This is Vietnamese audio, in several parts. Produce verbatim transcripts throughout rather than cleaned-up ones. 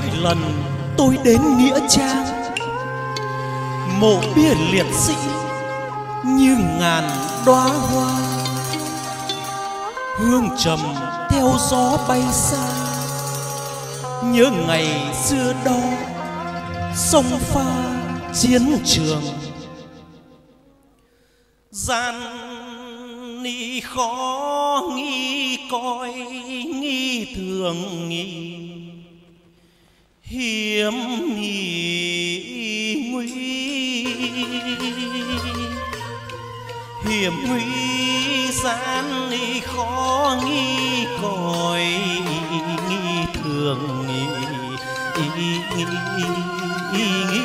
mỗi lần tôi đến nghĩa trang, mộ bia liệt sĩ như ngàn đóa hoa, hương trầm theo gió bay xa, nhớ ngày xưa đó sông pha chiến trường. Gian ni khó nghi coi nghi thường nghi, hiểm nghi nguy hiểm nguy, gian ni khó nghi coi nghi thường nghi nghi nghi nghi.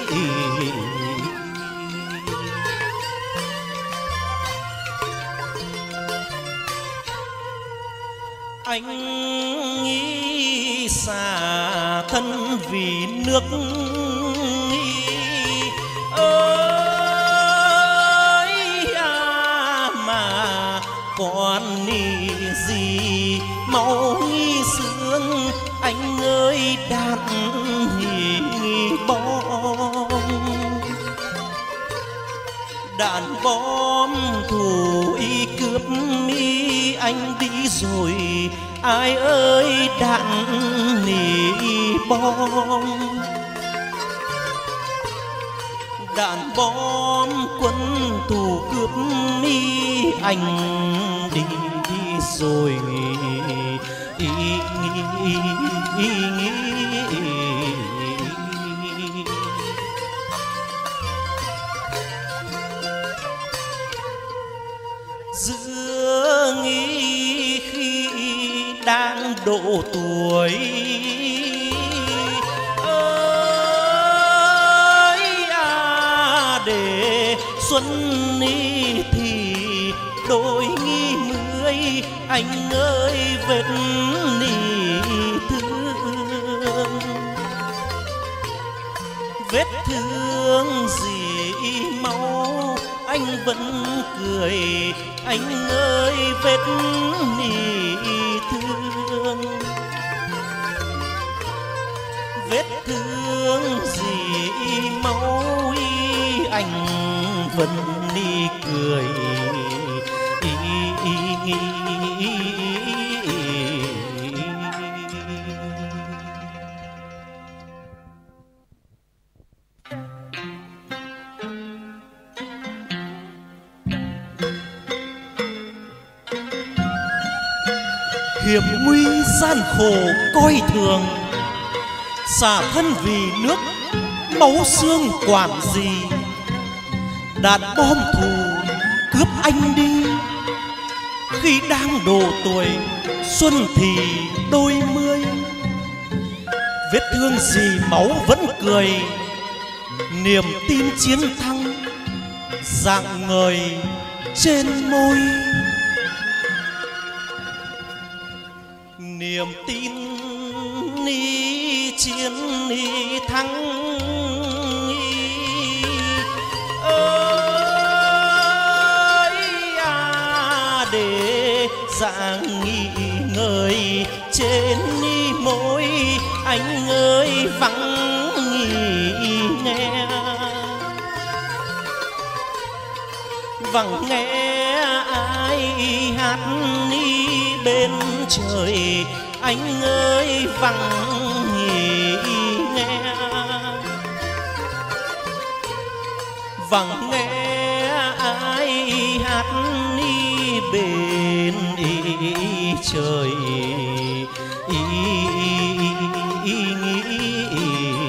Anh nghĩ xả thân vì nước ơi à, mà còn ni gì máu nghi sương anh ơi đạn nghỉ bom, đạn bom thù y cướp mi anh đi rồi ai ơi đạn nỉ bom, đạn bom quân thù cướp mi anh đi rồi ý, ý, ý, ý, giữa nghĩ khi đang độ tuổi ơi à, để xuân ni thì đôi nghi mười anh ơi vết ni thương, vết thương gì máu anh vẫn cười anh ơi vết ni thương, vết thương gì máu y anh vẫn đi cười ý, ý, ý, ý, ý. Hiểm nguy gian khổ coi thường, xả thân vì nước máu xương quản gì, đạn bom thù cướp anh đi khi đang độ tuổi xuân thì đôi mươi, vết thương gì máu vẫn cười niềm tin chiến thắng rạng ngời trên môi, niềm tin ni chiến ni thắng ơi à, để dạng nghỉ ngơi trên ni môi anh ơi vắng nghỉ nghe, vắng nghe ai hát ni bên trời anh ơi vắng nghỉ nghe, vắng nghe ai hát ni bên ý trời ý, ý, ý, ý.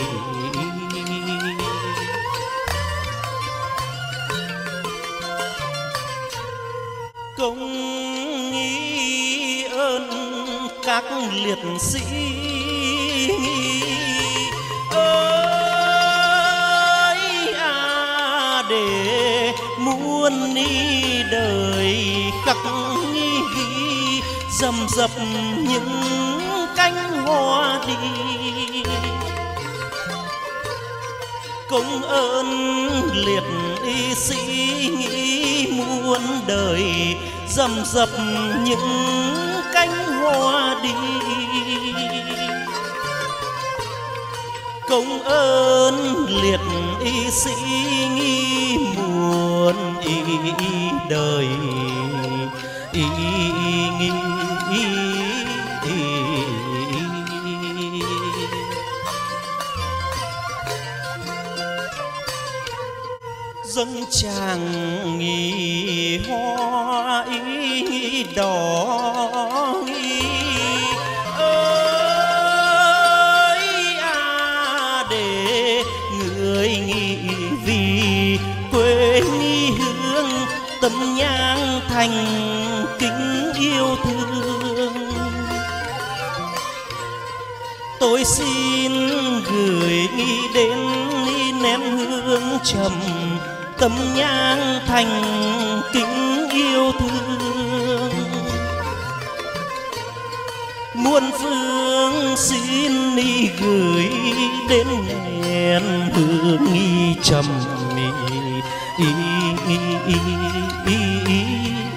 Công nghĩ ơn các liệt sĩ ơi à, để muôn ni đời khắc ghi dầm dập những cánh hoa đi, công ơn liệt sĩ nghĩ muôn đời dầm dập những cánh hoa đi, công ơn liệt sĩ nghi muôn ý đời ý nghi dâng chàng nghi hoa ý đỏ nghi ơi à để người nghĩ vì quê nghi hương tâm nhang thành kính yêu thương. Tôi xin gửi nghi đến nén hương trầm tâm nhang thành kính yêu thương. Muôn phương xin đi gửi đến nén hương nghi trầm ý, ý, ý, ý, ý, ý.